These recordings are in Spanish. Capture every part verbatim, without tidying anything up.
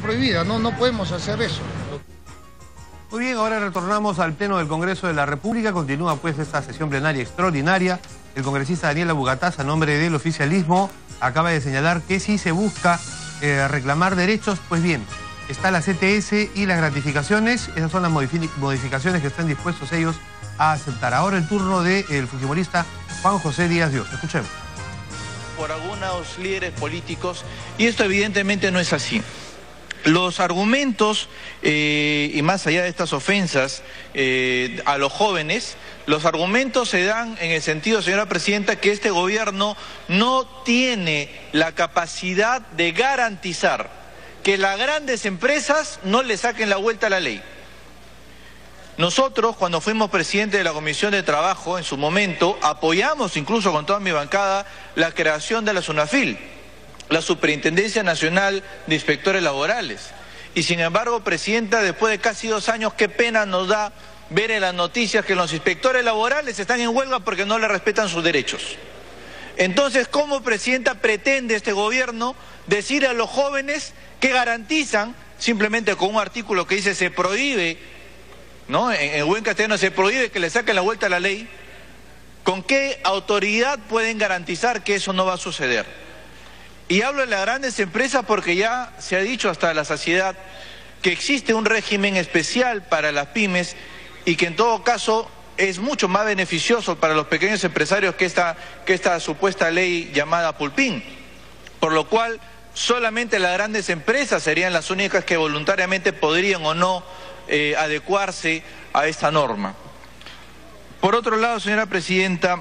prohibida, no, no podemos hacer eso. Muy bien, ahora retornamos al Pleno del Congreso de la República. Continúa pues esta sesión plenaria extraordinaria. El congresista Daniel Abugataz, a nombre del oficialismo, acaba de señalar que si se busca eh, reclamar derechos, pues bien, está la C T S y las gratificaciones. Esas son las modificaciones que están dispuestos ellos a aceptar. Ahora el turno del fujimorista Juan José Díaz Dios. Escuchemos. Por algunos líderes políticos, y esto evidentemente no es así. Los argumentos, eh, y más allá de estas ofensas eh, a los jóvenes, los argumentos se dan en el sentido, señora presidenta, que este gobierno no tiene la capacidad de garantizar que las grandes empresas no le saquen la vuelta a la ley. Nosotros, cuando fuimos presidente de la Comisión de Trabajo, en su momento, apoyamos, incluso con toda mi bancada, la creación de la SUNAFIL, la Superintendencia Nacional de Inspectores Laborales. Y sin embargo, presidenta, después de casi dos años, qué pena nos da ver en las noticias que los inspectores laborales están en huelga porque no le respetan sus derechos. Entonces, ¿cómo, presidenta, pretende este gobierno decir a los jóvenes que garantizan, simplemente con un artículo que dice se prohíbe, ¿no? En, en buen castellano, se prohíbe que le saquen la vuelta a la ley? ¿Con qué autoridad pueden garantizar que eso no va a suceder? Y hablo de las grandes empresas porque ya se ha dicho hasta la saciedad que existe un régimen especial para las pymes y que en todo caso es mucho más beneficioso para los pequeños empresarios que esta, que esta supuesta ley llamada Pulpín. Por lo cual solamente las grandes empresas serían las únicas que voluntariamente podrían o no eh, adecuarse a esta norma. Por otro lado, señora presidenta,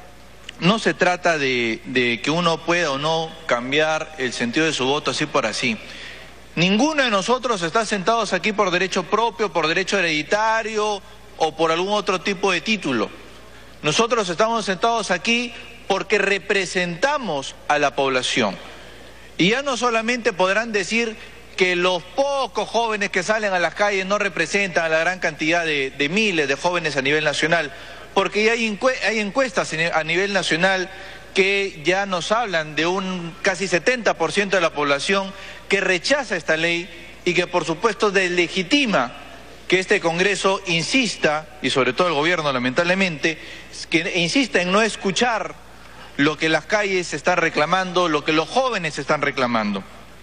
no se trata de, de que uno pueda o no cambiar el sentido de su voto así por así. Ninguno de nosotros está sentados aquí por derecho propio, por derecho hereditario o por algún otro tipo de título. Nosotros estamos sentados aquí porque representamos a la población. Y ya no solamente podrán decir que los pocos jóvenes que salen a las calles no representan a la gran cantidad de, de miles de jóvenes a nivel nacional, porque ya hay, hay encuestas a nivel nacional que ya nos hablan de un casi setenta por ciento de la población que rechaza esta ley y que por supuesto deslegitima que este Congreso insista, y sobre todo el gobierno lamentablemente, que insista en no escuchar lo que las calles están reclamando, lo que los jóvenes están reclamando.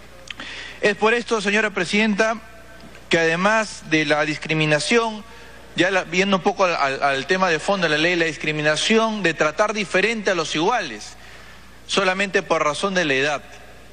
Es por esto, señora presidenta, que además de la discriminación, ya la, viendo un poco al, al, al tema de fondo de la ley, la discriminación de tratar diferente a los iguales, solamente por razón de la edad.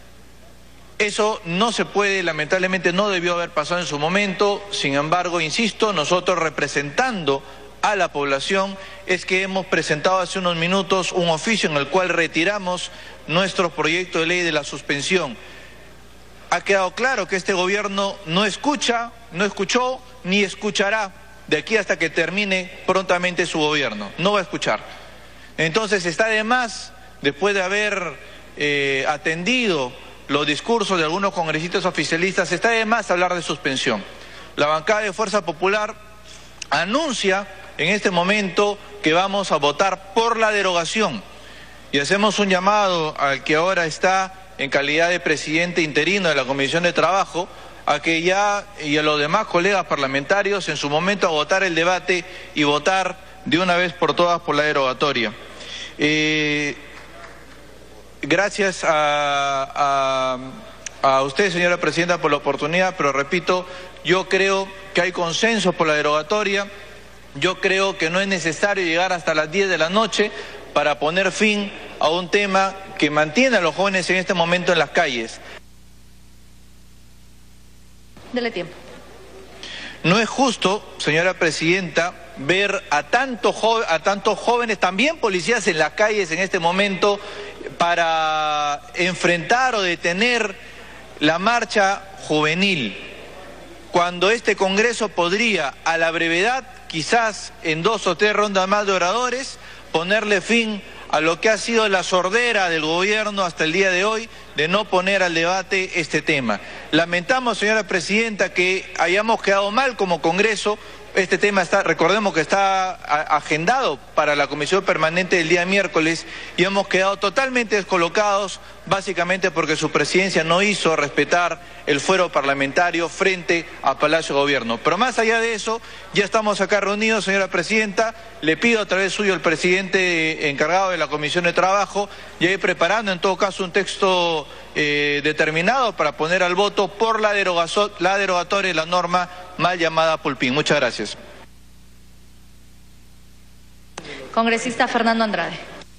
Eso no se puede, lamentablemente no debió haber pasado en su momento. Sin embargo, insisto, nosotros representando a la población es que hemos presentado hace unos minutos un oficio en el cual retiramos nuestro proyecto de ley de la suspensión. Ha quedado claro que este gobierno no escucha, no escuchó ni escuchará de aquí hasta que termine prontamente su gobierno. No va a escuchar. Entonces está de más, después de haber eh, atendido los discursos de algunos congresistas oficialistas, está de más hablar de suspensión. La bancada de Fuerza Popular anuncia en este momento que vamos a votar por la derogación y hacemos un llamado al que ahora está en calidad de presidente interino de la Comisión de Trabajo a que ya y a los demás colegas parlamentarios en su momento a votar el debate y votar de una vez por todas por la derogatoria. Eh, gracias a, a, a usted, señora presidenta, por la oportunidad, pero repito, yo creo que hay consenso por la derogatoria. Yo creo que no es necesario llegar hasta las diez de la noche para poner fin a un tema que mantiene a los jóvenes en este momento en las calles. Dele tiempo. No es justo, señora presidenta, ver a tantos a tantos jóvenes, también policías en las calles en este momento, para enfrentar o detener la marcha juvenil, cuando este Congreso podría, a la brevedad, quizás en dos o tres rondas más de oradores, ponerle fin a lo que ha sido la sordera del gobierno hasta el día de hoy de no poner al debate este tema. Lamentamos, señora presidenta, que hayamos quedado mal como Congreso Este tema está, recordemos que está agendado para la comisión permanente del día miércoles y hemos quedado totalmente descolocados, básicamente porque su presidencia no hizo respetar el fuero parlamentario frente a Palacio de Gobierno. Pero más allá de eso, ya estamos acá reunidos, señora presidenta. Le pido a través suyo al presidente encargado de la Comisión de Trabajo, ya ir preparando en todo caso un texto eh, determinado para poner al voto por la, derogación, la derogatoria de la norma mal llamada Pulpín. Muchas gracias. Congresista Fernando Andrade.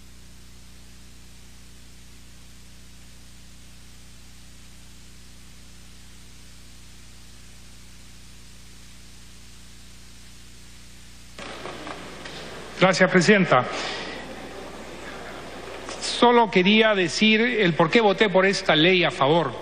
Gracias, presidenta. Solo quería decir el por qué voté por esta ley a favor.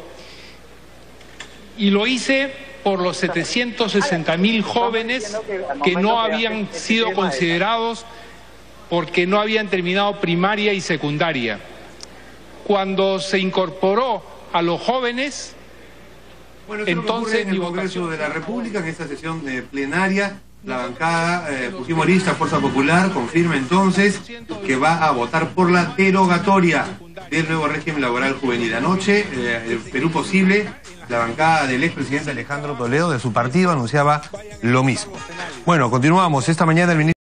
Y lo hice por los setecientos sesenta mil jóvenes que no habían sido considerados porque no habían terminado primaria y secundaria. Cuando se incorporó a los jóvenes, bueno, entonces en el Congreso de la República, en esta sesión de plenaria, la bancada eh, Fujimorista Fuerza Popular confirma entonces que va a votar por la derogatoria del nuevo régimen laboral juvenil. Anoche, eh, el Perú Posible, la bancada del expresidente Alejandro Toledo de su partido anunciaba lo mismo. Bueno, continuamos. Esta mañana el ministro